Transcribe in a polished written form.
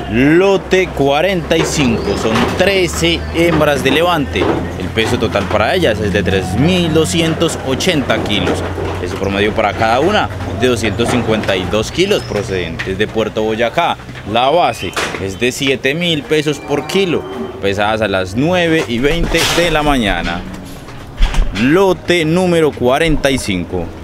Lote 45, son 13 hembras de levante. El peso total para ellas es de 3.280 kilos. El promedio para cada una de 252 kilos procedentes de Puerto Boyacá. La base es de 7.000 pesos por kilo, pesadas a las 9:20 de la mañana. Lote número 45.